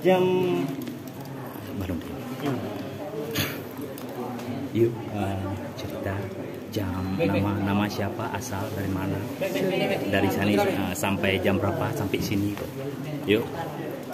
jam Baru. Yuk cerita jam, nama siapa, asal dari mana, dari sana sampai jam berapa sampai sini kok. Yuk.